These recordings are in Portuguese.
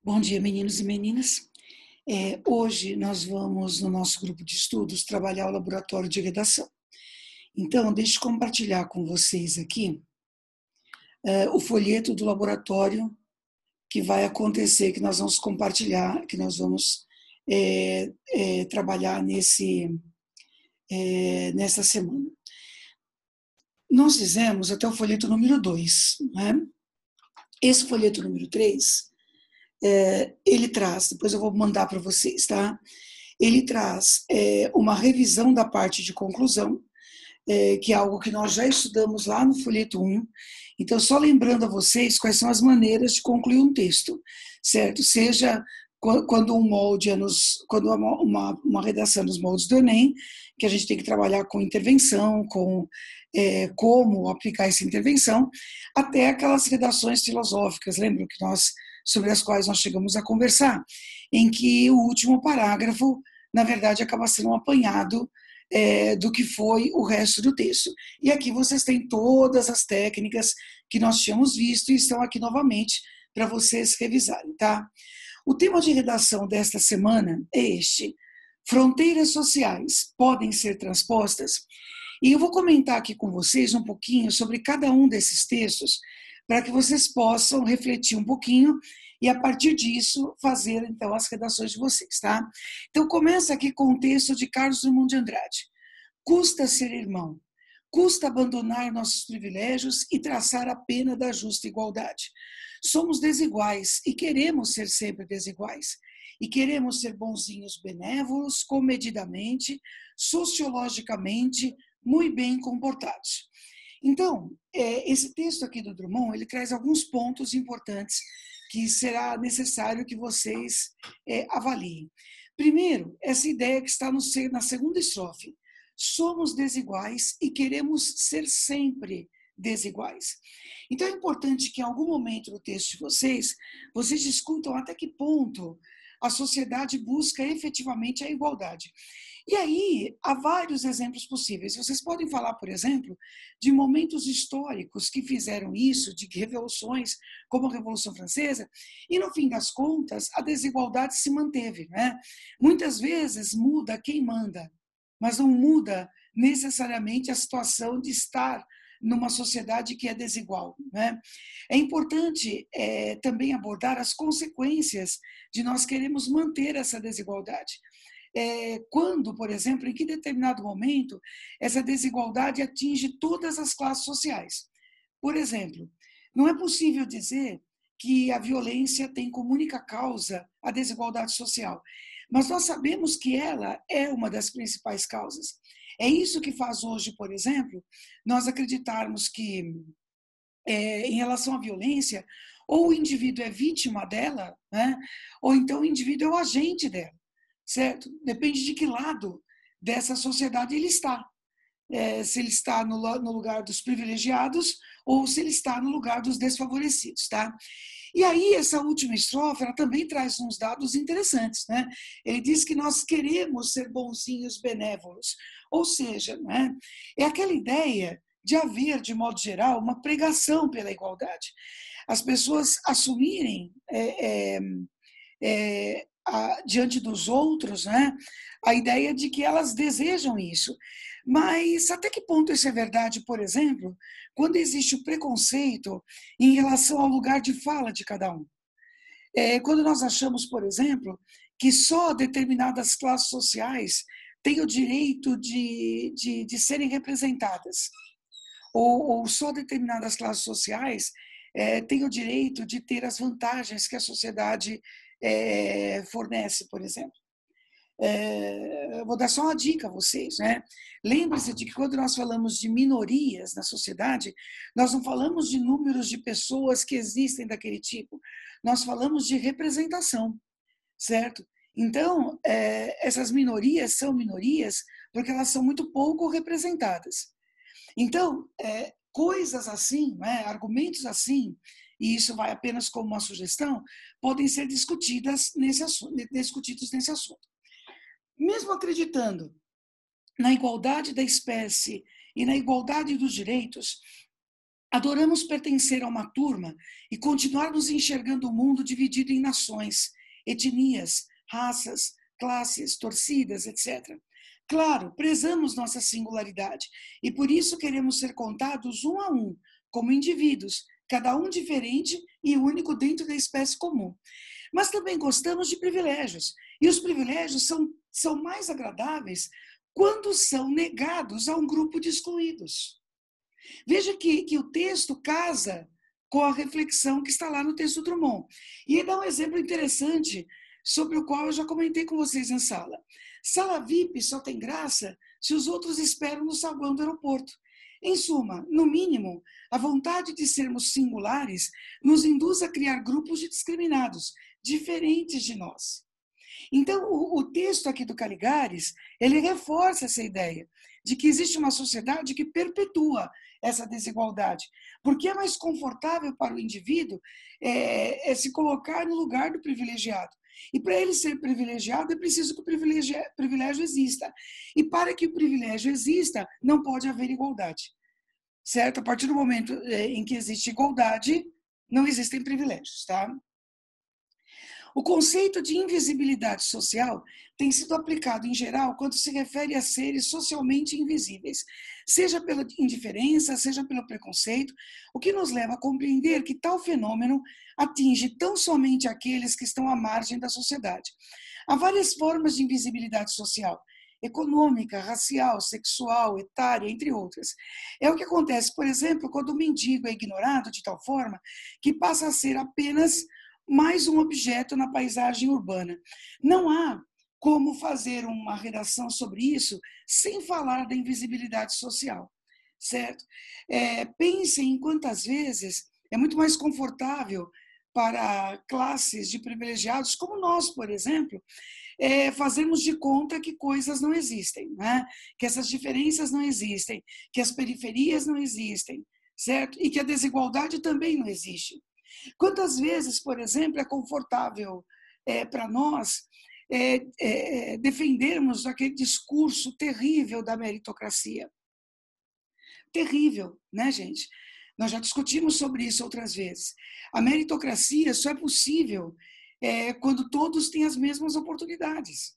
Bom dia, meninos e meninas. Hoje nós vamos, no nosso grupo de estudos, trabalhar o laboratório de redação. Então, deixe eu compartilhar com vocês aqui o folheto do laboratório que vai acontecer, que nós vamos compartilhar, que nós vamos trabalhar nessa semana. Nós fizemos até o folheto número 2, né? Esse folheto número 3, ele traz, depois eu vou mandar para vocês, tá? Ele traz uma revisão da parte de conclusão, que é algo que nós já estudamos lá no folheto 1. Então, só lembrando a vocês quais são as maneiras de concluir um texto, certo? Seja quando um molde quando uma redação nos moldes do Enem, que a gente tem que trabalhar com intervenção, com como aplicar essa intervenção, até aquelas redações filosóficas, lembram que sobre as quais nós chegamos a conversar, em que o último parágrafo, na verdade, acaba sendo um apanhado do que foi o resto do texto. E aqui vocês têm todas as técnicas que nós tínhamos visto e estão aqui novamente para vocês revisarem, tá? O tema de redação desta semana é este: fronteiras sociais podem ser transpostas? E eu vou comentar aqui com vocês um pouquinho sobre cada um desses textos, para que vocês possam refletir um pouquinho e, a partir disso, fazer, então, as redações de vocês, tá? Então, começa aqui com o texto de Carlos Drummond de Andrade. Custa ser irmão, custa abandonar nossos privilégios e traçar a pena da justa igualdade. Somos desiguais e queremos ser sempre desiguais. E queremos ser bonzinhos benévolos, comedidamente, sociologicamente, muito bem comportados. Então, esse texto aqui do Drummond, ele traz alguns pontos importantes que será necessário que vocês avaliem. Primeiro, essa ideia que está na segunda estrofe. Somos desiguais e queremos ser sempre desiguais. Então, é importante que em algum momento no texto de vocês discutam até que ponto a sociedade busca efetivamente a igualdade. E aí, há vários exemplos possíveis. Vocês podem falar, por exemplo, de momentos históricos que fizeram isso, de revoluções, como a Revolução Francesa, e, no fim das contas, a desigualdade se manteve, né? Muitas vezes muda quem manda, mas não muda necessariamente a situação de estar numa sociedade que é desigual, né? É importante também abordar as consequências de nós queremos manter essa desigualdade. Quando, por exemplo, em que determinado momento essa desigualdade atinge todas as classes sociais. Por exemplo, não é possível dizer que a violência tem como única causa a desigualdade social, mas nós sabemos que ela é uma das principais causas. É isso que faz hoje, por exemplo, nós acreditarmos que, em relação à violência, ou o indivíduo é vítima dela, né, ou então o indivíduo é o agente dela, certo? Depende de que lado dessa sociedade ele está. Se ele está no lugar dos privilegiados ou se ele está no lugar dos desfavorecidos, tá? E aí, essa última estrofe, ela também traz uns dados interessantes, né? Ele diz que nós queremos ser bonzinhos benévolos, ou seja, né, é aquela ideia de haver, de modo geral, uma pregação pela igualdade. As pessoas assumirem diante dos outros, né, a ideia de que elas desejam isso. Mas até que ponto isso é verdade, por exemplo, quando existe o preconceito em relação ao lugar de fala de cada um? Quando nós achamos, por exemplo, que só determinadas classes sociais têm o direito de serem representadas, ou só determinadas classes sociais têm o direito de ter as vantagens que a sociedade fornece, por exemplo. Vou dar só uma dica a vocês, né? Lembre-se de que quando nós falamos de minorias na sociedade, nós não falamos de números de pessoas que existem daquele tipo, nós falamos de representação, certo? Então, essas minorias são minorias porque elas são muito pouco representadas. Então, coisas assim, né, argumentos assim, e isso vai apenas como uma sugestão, podem ser discutidos nesse assunto. Mesmo acreditando na igualdade da espécie e na igualdade dos direitos, Adoramos pertencer a uma turma e continuar nos enxergando o mundo dividido em nações, etnias, raças, classes, torcidas, etc. Claro, prezamos nossa singularidade e por isso queremos ser contados um a um, como indivíduos, cada um diferente e único dentro da espécie comum. Mas também gostamos de privilégios, e os privilégios são mais agradáveis quando são negados a um grupo de excluídos. Veja que o texto casa com a reflexão que está lá no texto Drummond. E ele dá um exemplo interessante sobre o qual eu já comentei com vocês na sala. Sala VIP só tem graça se os outros esperam no saguão do aeroporto. Em suma, no mínimo, a vontade de sermos singulares nos induz a criar grupos de discriminados, diferentes de nós. Então, o texto aqui do Caligares, ele reforça essa ideia de que existe uma sociedade que perpetua essa desigualdade, porque é mais confortável para o indivíduo se colocar no lugar do privilegiado. E para ele ser privilegiado, é preciso que o privilégio exista. E para que o privilégio exista, não pode haver igualdade. Certo? A partir do momento em que existe igualdade, não existem privilégios, tá? O conceito de invisibilidade social tem sido aplicado em geral quando se refere a seres socialmente invisíveis, seja pela indiferença, seja pelo preconceito, o que nos leva a compreender que tal fenômeno atinge tão somente aqueles que estão à margem da sociedade. Há várias formas de invisibilidade social, econômica, racial, sexual, etária, entre outras. É o que acontece, por exemplo, quando o mendigo é ignorado de tal forma que passa a ser apenas mais um objeto na paisagem urbana. Não há como fazer uma redação sobre isso sem falar da invisibilidade social, certo? Pensem em quantas vezes é muito mais confortável para classes de privilegiados, como nós, por exemplo, fazermos de conta que coisas não existem, né? Que essas diferenças não existem, que as periferias não existem, certo? E que a desigualdade também não existe. Quantas vezes, por exemplo, é confortável para nós defendermos aquele discurso terrível da meritocracia? Terrível, né, gente? Nós já discutimos sobre isso outras vezes. A meritocracia só é possível quando todos têm as mesmas oportunidades.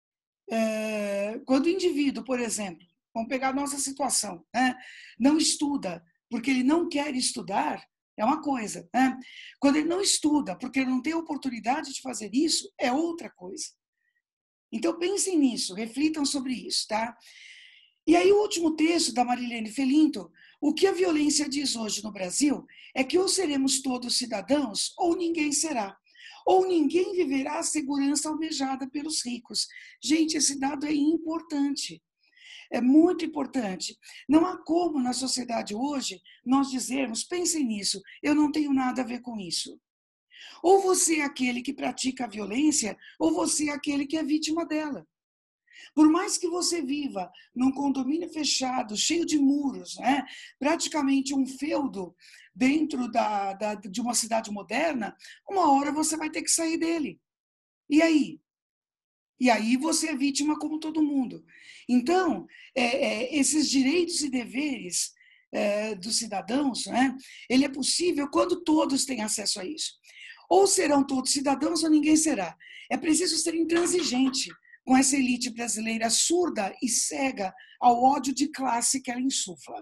Quando o indivíduo, por exemplo, vamos pegar a nossa situação, né, não estuda porque ele não quer estudar, é uma coisa, né? Quando ele não estuda porque ele não tem oportunidade de fazer isso, é outra coisa. Então pensem nisso, reflitam sobre isso, tá? E aí o último texto da Marilene Felinto, o que a violência diz hoje no Brasil é que ou seremos todos cidadãos ou ninguém será. Ou ninguém viverá a segurança almejada pelos ricos. Gente, esse dado é importante. É muito importante. Não há como na sociedade hoje nós dizermos, pensem nisso, eu não tenho nada a ver com isso. Ou você é aquele que pratica a violência, ou você é aquele que é vítima dela. Por mais que você viva num condomínio fechado, cheio de muros, né? Praticamente um feudo dentro de uma cidade moderna, uma hora você vai ter que sair dele. E aí? E aí você é vítima como todo mundo. Então, esses direitos e deveres dos cidadãos, né, ele é possível quando todos têm acesso a isso. Ou serão todos cidadãos ou ninguém será. É preciso ser intransigente com essa elite brasileira surda e cega ao ódio de classe que ela insufla.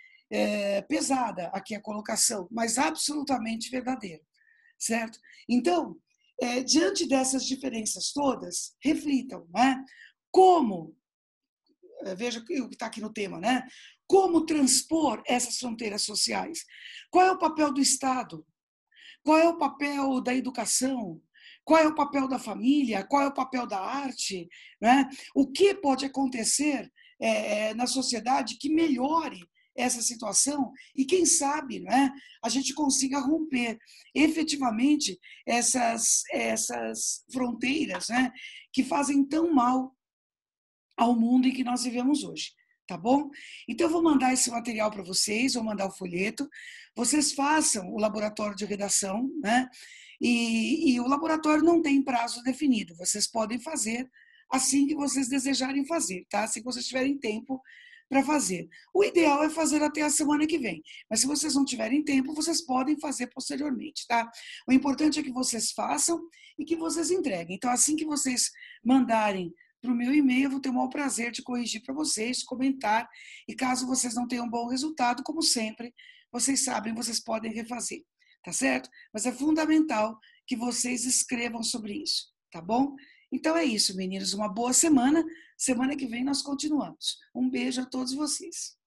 Pesada aqui a colocação, mas absolutamente verdadeira, certo? Então, diante dessas diferenças todas, reflitam, né? Como, veja o que está aqui no tema, né? Como transpor essas fronteiras sociais? Qual é o papel do Estado? Qual é o papel da educação? Qual é o papel da família? Qual é o papel da arte? Né? O que pode acontecer na sociedade que melhore essa situação e, quem sabe, né, a gente consiga romper efetivamente essas fronteiras, né, que fazem tão mal ao mundo em que nós vivemos hoje. Tá bom? Então, eu vou mandar esse material para vocês, vou mandar o folheto, vocês façam o laboratório de redação, né? E o laboratório não tem prazo definido, vocês podem fazer assim que vocês desejarem fazer, tá? Se vocês tiverem tempo para fazer. O ideal é fazer até a semana que vem, mas se vocês não tiverem tempo, vocês podem fazer posteriormente, tá? O importante é que vocês façam e que vocês entreguem. Então, assim que vocês mandarem para o meu e-mail, eu vou ter o maior prazer de corrigir para vocês, de comentar, e caso vocês não tenham um bom resultado, como sempre, vocês sabem, vocês podem refazer, tá certo? Mas é fundamental que vocês escrevam sobre isso, tá bom? Então é isso, meninos, uma boa semana. Semana que vem nós continuamos. Um beijo a todos vocês.